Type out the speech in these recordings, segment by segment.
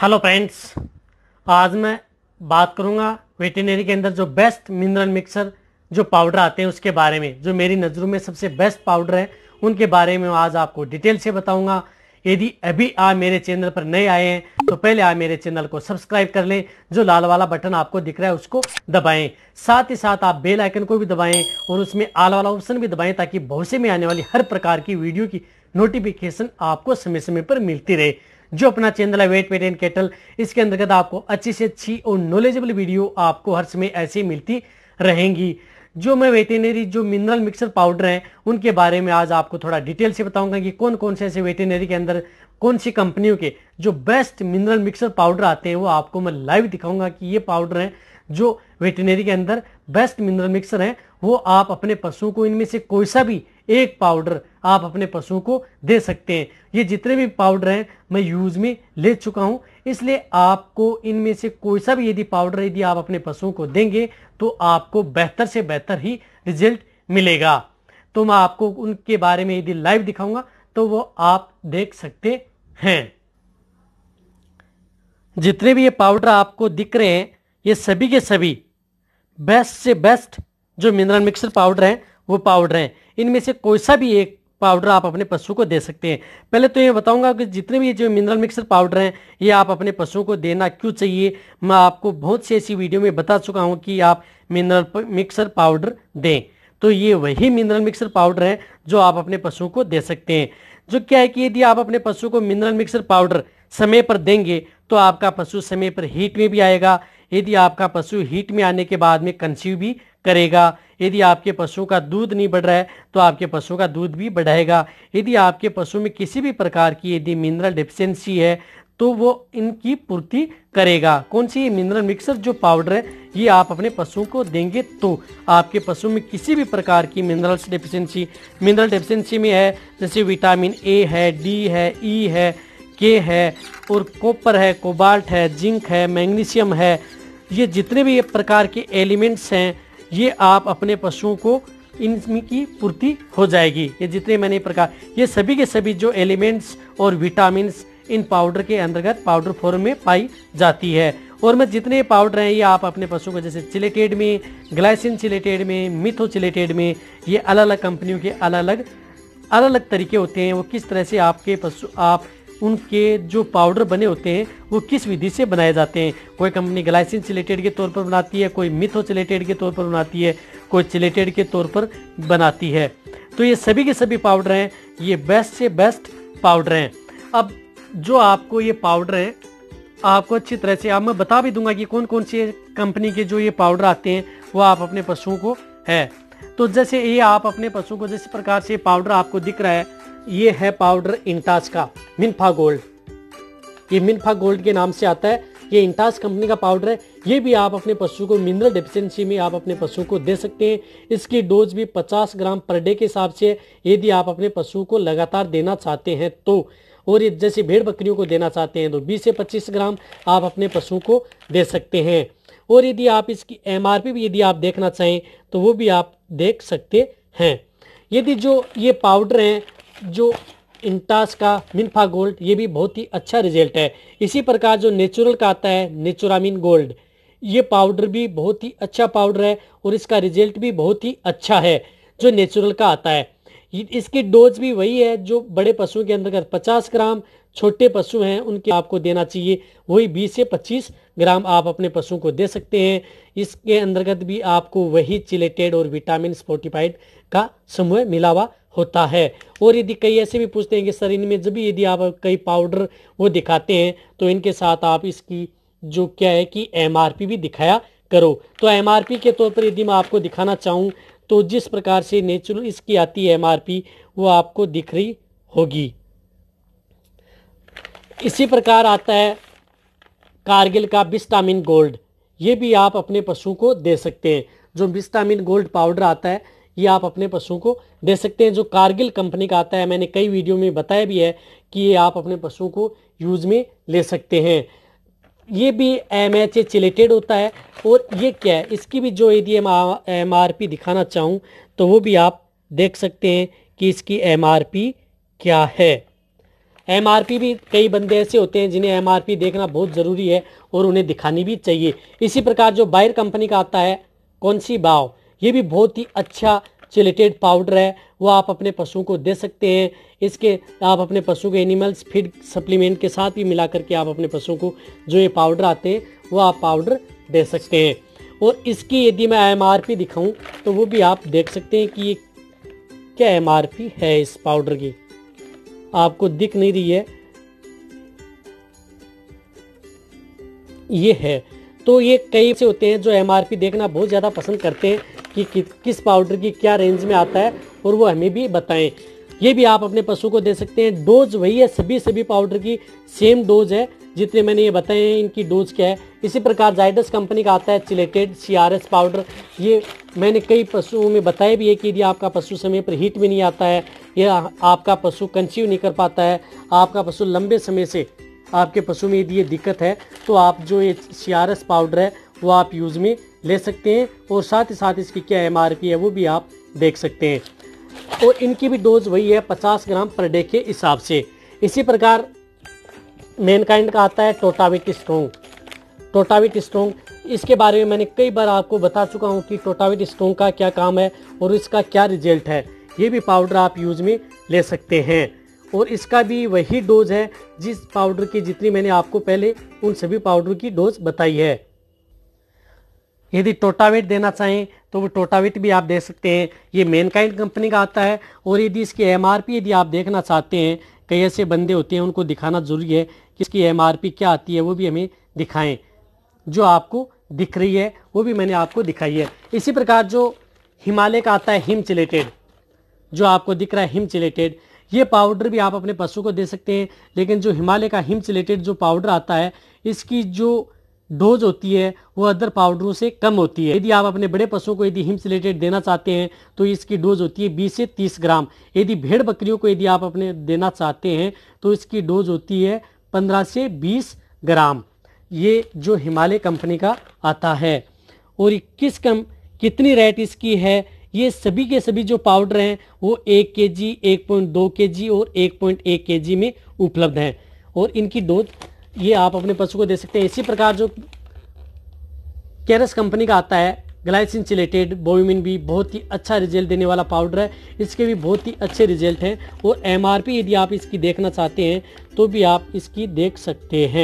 Hello friends, आज मैं बात करूंगा वेटेनरी के अंदर जो बेस्ट मिनरल मिक्सर जो पाउडर आते हैं उसके बारे में। जो मेरी नज़रों में सबसे बेस्ट पाउडर है उनके बारे में आज आपको डिटेल से बताऊंगा। यदि अभी आप मेरे चैनल पर नए आए हैं तो पहले आप मेरे चैनल को सब्सक्राइब कर लें। जो लाल वाला बटन आपको दिख रहा है उसको दबाएं, साथ ही साथ आप बेल आइकन को भी दबाएं और उसमें ऑल वाला ऑप्शन भी दबाएं ताकि भविष्य में आने वाली हर प्रकार की वीडियो की नोटिफिकेशन आपको समय समय पर मिलती रहे। जो अपना चैनल है वेट एंड कैटल, इसके अंतर्गत आपको अच्छी से अच्छी और नॉलेजेबल वीडियो आपको हर समय ऐसी मिलती रहेंगी। जो मैं वेटेनरी जो मिनरल मिक्सर पाउडर हैं उनके बारे में आज आपको थोड़ा डिटेल से बताऊंगा कि कौन कौन से ऐसे वेटेनरी के अंदर कौन सी कंपनियों के जो बेस्ट मिनरल मिक्सर पाउडर आते हैं वो आपको मैं लाइव दिखाऊंगा कि ये पाउडर हैं जो वेटेनरी के अंदर बेस्ट मिनरल मिक्सर हैं। वो आप अपने पशुओं को इनमें से कोई सा भी एक पाउडर आप अपने पशुओं को दे सकते हैं। ये जितने भी पाउडर हैं मैं यूज में ले चुका हूं, इसलिए आपको इनमें से कोई सा भी यदि पाउडर यदि आप अपने पशुओं को देंगे तो आपको बेहतर से बेहतर ही रिजल्ट मिलेगा। तो मैं आपको उनके बारे में यदि लाइव दिखाऊंगा तो वो आप देख सकते हैं। जितने भी ये पाउडर आपको दिख रहे हैं ये सभी के सभी बेस्ट से बेस्ट जो मिनरल मिक्सर पाउडर हैं वो पाउडर हैं। इनमें से कोई सा भी एक पाउडर आप अपने पशु को दे सकते हैं। पहले तो ये बताऊंगा कि जितने भी जो मिनरल मिक्सर पाउडर हैं ये आप अपने पशुओं को देना क्यों चाहिए। मैं आपको बहुत सी ऐसी वीडियो में बता चुका हूं कि आप मिनरल मिक्सर पाउडर दें, तो ये वही मिनरल मिक्सर पाउडर है जो आप अपने पशुओं को दे सकते हैं। जो क्या है कि यदि आप अपने पशु को मिनरल मिक्सर पाउडर समय पर देंगे तो आपका पशु समय पर हीट में भी आएगा। यदि आपका पशु हीट में आने के बाद में कंसीव भी करेगा। यदि आपके पशु का दूध नहीं बढ़ रहा है तो आपके पशु का दूध भी बढ़ाएगा। यदि आपके पशु में किसी भी प्रकार की यदि मिनरल डेफिशिएंसी है तो वो इनकी पूर्ति करेगा। कौन सी मिनरल मिक्सर जो पाउडर है ये आप अपने पशु को देंगे तो आपके पशु में किसी भी प्रकार की मिनरल डेफिशिएंसी में है, जैसे विटामिन ए है, डी है, ई है, के है और कॉपर है, कोबाल्ट है, जिंक है, मैग्नीशियम है। ये जितने भी ये प्रकार के एलिमेंट्स हैं ये आप अपने पशुओं को इनकी पूर्ति हो जाएगी। ये जितने मैंने प्रकार ये सभी के सभी जो एलिमेंट्स और विटामिन इन पाउडर के अंतर्गत पाउडर फॉर्म में पाई जाती है। और मैं जितने पाउडर हैं ये आप अपने पशुओं को जैसे चिलेटेड में, ग्लाइसिन चिलेटेड में, मिथो चिलेटेड में, ये अलग अलग कंपनियों के अलग अलग तरीके होते हैं। वो किस तरह से आपके पशु आप उनके जो पाउडर बने होते हैं वो किस विधि से बनाए जाते हैं। कोई कंपनी ग्लाइसिन चिलेटेड के तौर पर बनाती है, कोई मिथो चिलेटेड के तौर पर बनाती है, कोई चिलेटेड के तौर पर बनाती है। तो ये सभी के सभी पाउडर हैं, ये बेस्ट से बेस्ट पाउडर हैं। अब जो आपको ये पाउडर हैं आपको अच्छी तरह से अब मैं बता भी दूंगा कि कौन कौन सी कंपनी के जो ये पाउडर आते हैं वो आप अपने पशुओं को है। तो जैसे ये आप अपने पशुओं को जिस प्रकार से पाउडर आपको दिख रहा है ये है पाउडर इंटास का मिनफा गोल्ड। ये मिनफा गोल्ड के नाम से आता है। ये इंटास कंपनी का पाउडर है। ये भी आप अपने पशु को मिनरल डेफिशिएंसी में आप अपने पशु को दे सकते हैं। इसकी डोज भी 50 ग्राम पर डे के हिसाब से यदि आप अपने पशु को लगातार देना चाहते हैं तो, और ये जैसे भेड़ बकरियों को देना चाहते हैं तो 20 से 25 ग्राम आप अपने पशु को दे सकते हैं। और यदि आप इसकी MRP भी यदि आप देखना चाहें तो वो भी आप देख सकते हैं। यदि जो ये पाउडर हैं जो इंटास का मिनफा गोल्ड ये भी बहुत ही अच्छा रिजल्ट है। इसी प्रकार जो नेचुरल का आता है नेचुरामिन गोल्ड, ये पाउडर भी बहुत ही अच्छा पाउडर है और इसका रिजल्ट भी बहुत ही अच्छा है जो नेचुरल का आता है। इसकी डोज भी वही है जो बड़े पशुओं के अंतर्गत 50 ग्राम, छोटे पशु हैं उनके आपको देना चाहिए वही 20 से 25 ग्राम आप अपने पशुओं को दे सकते हैं। इसके अंतर्गत भी आपको वही चिलेटेड और विटामिन फोर्टिफाइड का समूह मिला हुआ होता है। और यदि कई ऐसे भी पूछते हैं कि सर इनमें जब भी यदि आप कई पाउडर वो दिखाते हैं तो इनके साथ आप इसकी जो क्या है कि MRP भी दिखाया करो। तो MRP के तौर पर यदि मैं आपको दिखाना चाहूँ तो जिस प्रकार से नेचुरल इसकी आती है MRP वो आपको दिख रही होगी। इसी प्रकार आता है कारगिल का विटामिन गोल्ड, ये भी आप अपने पशु को दे सकते हैं। जो विटामिन गोल्ड पाउडर आता है ये आप अपने पशुओं को दे सकते हैं। जो कारगिल कंपनी का आता है मैंने कई वीडियो में बताया भी है कि ये आप अपने पशुओं को यूज में ले सकते हैं। ये भी MHA चिलेटेड होता है। और ये क्या है इसकी भी जो यदि MRP दिखाना चाहूँ तो वो भी आप देख सकते हैं कि इसकी MRP क्या है। एमआरपी भी कई बंदे ऐसे होते हैं जिन्हें एमआरपी देखना बहुत ज़रूरी है और उन्हें दिखानी भी चाहिए। इसी प्रकार जो बायर कंपनी का आता है कॉन्सीबाव, ये भी बहुत ही अच्छा चिलेटेड पाउडर है, वो आप अपने पशुओं को दे सकते हैं। इसके आप अपने पशु के एनिमल्स फीड सप्लीमेंट के साथ भी मिला करके आप अपने पशुओं को जो ये पाउडर आते हैं वो आप पाउडर दे सकते हैं। और इसकी यदि मैं एमआरपी दिखाऊं तो वो भी आप देख सकते हैं कि ये क्या एमआरपी है इस पाउडर की, आपको दिख नहीं रही है, ये है। तो ये कई से होते हैं जो एमआरपी देखना बहुत ज़्यादा पसंद करते हैं कि किस पाउडर की क्या रेंज में आता है और वो हमें भी बताएं। ये भी आप अपने पशु को दे सकते हैं। डोज वही है, सभी पाउडर की सेम डोज है जितने मैंने ये बताए हैं, इनकी डोज क्या है। इसी प्रकार जाइडस कंपनी का आता है चिलेटेड CRS पाउडर, ये मैंने कई पशुओं में बताया भी है कि यदि आपका पशु समय पर हीट में नहीं आता है या आपका पशु कंसीव नहीं कर पाता है, आपका पशु लंबे समय से आपके पशु में यदि ये दिक्कत है तो आप जो ये CRS पाउडर है वो आप यूज़ में ले सकते हैं और साथ ही साथ इसकी क्या MRP है वो भी आप देख सकते हैं। और इनकी भी डोज वही है 50 ग्राम पर डे के हिसाब से। इसी प्रकार मैनकाइंड का आता है टोटाविट स्ट्रॉन्ग। टोटाविट स्ट्रॉन्ग, इसके बारे में मैंने कई बार आपको बता चुका हूँ कि टोटाविट स्ट्रॉन्ग का क्या काम है और इसका क्या रिजल्ट है। ये भी पाउडर आप यूज़ में ले सकते हैं और इसका भी वही डोज है जिस पाउडर की जितनी मैंने आपको पहले उन सभी पाउडर की डोज बताई है। यदि टोटावेट देना चाहें तो वो टोटावेट भी आप दे सकते हैं। ये मैनकाइंड कंपनी का आता है। और यदि इसकी MRP यदि आप देखना चाहते हैं, कई ऐसे बंदे होते हैं उनको दिखाना ज़रूरी है कि इसकी MRP क्या आती है, वो भी हमें दिखाएं। जो आपको दिख रही है वो भी मैंने आपको दिखाई है। इसी प्रकार जो हिमालय का आता है हिम चिलेटेड, जो आपको दिख रहा है हिम चिलेटेड, ये पाउडर भी आप अपने पशु को दे सकते हैं। लेकिन जो हिमालय का हिम चिलेटेड जो पाउडर आता है, इसकी जो डोज होती है वो अदर पाउडरों से कम होती है। यदि आप अपने बड़े पशुओं को यदि हिम चिलेटेड देना चाहते हैं तो इसकी डोज होती है 20 से 30 ग्राम। यदि भेड़ बकरियों को यदि आप अपने देना चाहते हैं तो इसकी डोज होती है 15 से 20 ग्राम। ये जो हिमालय कंपनी का आता है। और कितनी रेट इसकी है, ये सभी के सभी जो पाउडर हैं वो 1 kg, 1.2 kg और 1.1 kg में उपलब्ध हैं और इनकी डोज ये आप अपने पशु को दे सकते हैं। इसी प्रकार जो केरस कंपनी का आता है ग्लाइसिन चिलेटेड बोविमिन, भी बहुत ही अच्छा रिजल्ट देने वाला पाउडर है। इसके भी बहुत ही अच्छे रिजल्ट हैं और MRP यदि आप इसकी देखना चाहते हैं तो भी आप इसकी देख सकते हैं।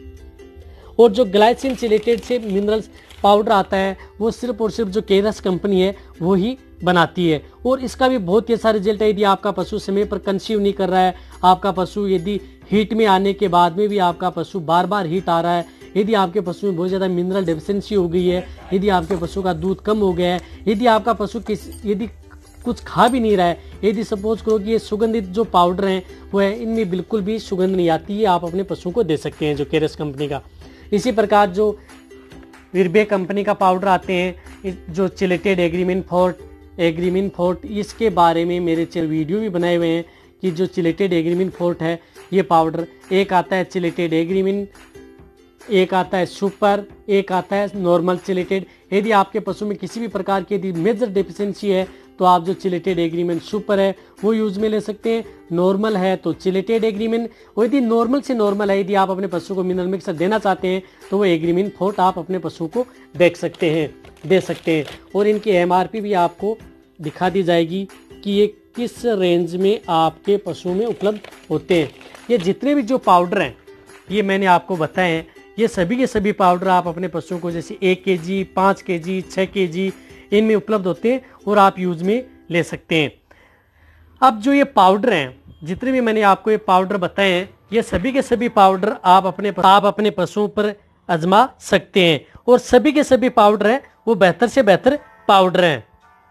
और जो ग्लाइसिन चिलेटेड से मिनरल्स पाउडर आता है वो सिर्फ और सिर्फ जो केरस कंपनी है वो ही बनाती है और इसका भी बहुत ही अच्छा रिजल्ट है। यदि आपका पशु समय पर कंसीव नहीं कर रहा है, आपका पशु यदि हीट में आने के बाद में भी आपका पशु बार बार हीट आ रहा है, यदि आपके पशु में बहुत ज़्यादा मिनरल डेफिशिएंसी हो गई है, यदि आपके पशु का दूध कम हो गया है, यदि आपका पशु यदि कुछ खा भी नहीं रहा है, यदि सपोज करो कि ये सुगंधित जो पाउडर हैं वो है, इनमें बिल्कुल भी सुगंध नहीं आती है, आप अपने पशु को दे सकते हैं जो केरस कंपनी का। इसी प्रकार जो विरबे कंपनी का पाउडर आते हैं जो चिलेटेड एग्रीमिन फोर्ट, इसके बारे में मेरे वीडियो भी बनाए हुए हैं कि जो चिलेटेड एग्रीमिन फोर्ट है ये पाउडर, एक आता है चिलेटेड एग्रीमिन, एक आता है सुपर, एक आता है नॉर्मल चिलेटेड। यदि आपके पशु में किसी भी प्रकार की यदि मेजर डेफिशिएंसी है तो आप जो चिलेटेड एग्रीमिन सुपर है वो यूज में ले सकते हैं, नॉर्मल है तो चिलेटेड एग्रीमिन। और यदि नॉर्मल से नॉर्मल है, यदि आप अपने पशु को मिनरल मिक्सर देना चाहते हैं तो वो एग्रीमिन फोर्ट आप अपने पशु को दे सकते हैं। और इनकी MRP भी आपको दिखा दी जाएगी कि ये किस रेंज में आपके पशु में उपलब्ध होते हैं। ये जितने भी जो पाउडर हैं ये मैंने आपको बताए हैं, ये सभी के सभी पाउडर आप अपने पशुओं को जैसे 1 kg, 5 kg, 6 kg इनमें उपलब्ध होते हैं और आप यूज में ले सकते हैं। अब जो ये पाउडर हैं, जितने भी मैंने आपको ये पाउडर बताए हैं, ये सभी के सभी पाउडर आप अपने पशुओं पर आजमा सकते हैं और सभी के सभी पाउडर हैं वो बेहतर से बेहतर पाउडर हैं।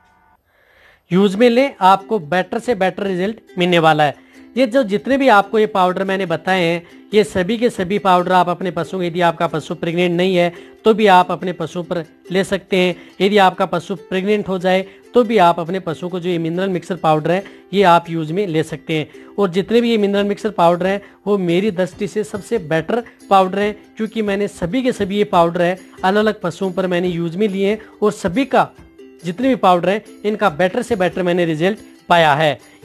यूज में लें, आपको बेटर से बेटर रिजल्ट मिलने वाला है। ये जो जितने भी आपको ये पाउडर मैंने बताए हैं, ये सभी के सभी पाउडर आप अपने पशु, यदि आपका पशु प्रेग्नेंट नहीं है तो भी आप अपने पशु पर ले सकते हैं। यदि आपका पशु प्रेग्नेंट हो जाए तो भी आप अपने पशु को जो ये मिनरल मिक्सर पाउडर है ये आप यूज में ले सकते हैं। और जितने भी ये मिनरल मिक्सर पाउडर हैं वो मेरी दृष्टि से सबसे बेटर पाउडर हैं, क्योंकि मैंने सभी के सभी ये पाउडर है अलग अलग पशुओं पर मैंने यूज में लिए हैं और सभी का जितने भी पाउडर हैं इनका बेटर से बेटर मैंने रिजल्ट पाया है।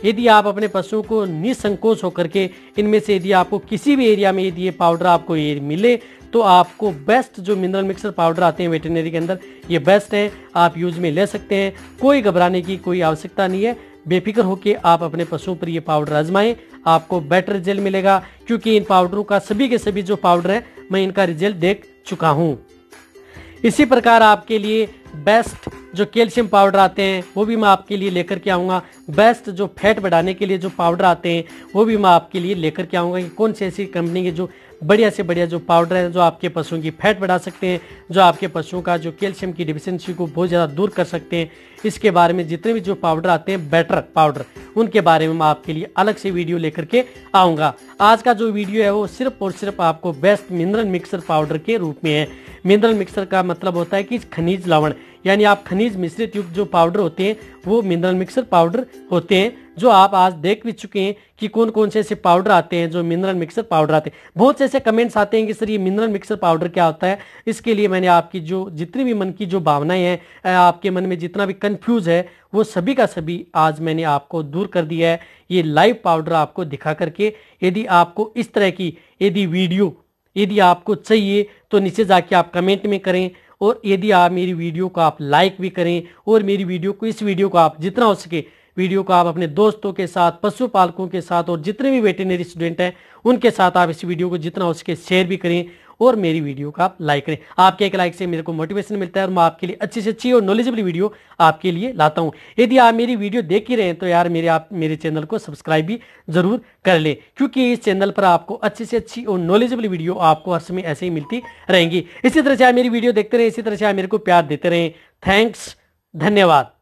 यदि आप अपने पशुओं को निसंकोच होकर के इनमें से यदि आपको किसी भी एरिया में यदि ये पाउडर आपको ये मिले तो आपको बेस्ट जो मिनरल मिक्सर पाउडर आते हैं वेटरनरी के अंदर ये बेस्ट है, आप यूज में ले सकते हैं। कोई घबराने की कोई आवश्यकता नहीं है, बेफिक्र होकर आप अपने पशुओं पर ये पाउडर आजमाएं, आपको बेटर रिजल्ट मिलेगा। क्योंकि इन पाउडरों का सभी के सभी जो पाउडर है मैं इनका रिजल्ट देख चुका हूँ। इसी प्रकार आपके लिए बेस्ट जो कैल्शियम पाउडर आते हैं वो भी मैं आपके लिए लेकर के आऊँगा। बेस्ट जो फैट बढ़ाने के लिए जो पाउडर आते हैं वो भी मैं आपके लिए लेकर के आऊँगा कि कौन सी ऐसी कंपनी के जो बढ़िया से बढ़िया जो पाउडर है जो आपके पशुओं की फैट बढ़ा सकते हैं, जो आपके पशुओं का जो कैल्शियम की डिफिशियंसी को बहुत ज़्यादा दूर कर सकते हैं। इसके बारे में जितने भी जो पाउडर आते हैं बेटर पाउडर उनके बारे में मैं आपके लिए अलग से वीडियो लेकर के आऊँगा। आज का जो वीडियो है वो सिर्फ और सिर्फ आपको बेस्ट मिनरल मिक्सर पाउडर के रूप में है। मिनरल मिक्सर का मतलब होता है कि खनिज लवण, यानी आप खनिज मिश्रित युक्त जो पाउडर होते हैं वो मिनरल मिक्सर पाउडर होते हैं, जो आप आज देख भी चुके हैं कि कौन कौन से ऐसे पाउडर आते हैं जो मिनरल मिक्सर पाउडर आते हैं। बहुत से ऐसे कमेंट्स आते हैं कि सर ये मिनरल मिक्सर पाउडर क्या होता है। इसके लिए मैंने आपकी जो जितनी भी मन की जो भावनाएं हैं, आपके मन में जितना भी कंफ्यूज है वो सभी का सभी आज मैंने आपको दूर कर दिया है। ये लाइव पाउडर आपको दिखा करके, यदि आपको इस तरह की यदि वीडियो यदि आपको चाहिए तो नीचे जाके आप कमेंट में करें, और यदि आप मेरी वीडियो को आप लाइक भी करें, और मेरी वीडियो को इस वीडियो को आप जितना हो सके वीडियो को आप अपने दोस्तों के साथ, पशुपालकों के साथ और जितने भी वेटरनरी स्टूडेंट हैं उनके साथ आप इस वीडियो को जितना हो सके शेयर भी करें, और मेरी वीडियो को आप लाइक करें। आपके एक लाइक से मेरे को मोटिवेशन मिलता है और मैं आपके लिए अच्छी से अच्छी और नॉलेजेबल वीडियो आपके लिए लाता हूं। यदि आप मेरी वीडियो देख ही रहे हैं तो यार आप मेरे चैनल को सब्सक्राइब भी जरूर कर ले, क्योंकि इस चैनल पर आपको अच्छी से अच्छी और नॉलेजेबल वीडियो आपको हर समय ऐसे ही मिलती रहेंगी। इसी तरह से आप मेरी वीडियो देखते रहे, इसी तरह से आप मेरे को प्यार देते रहें। थैंक्स, धन्यवाद।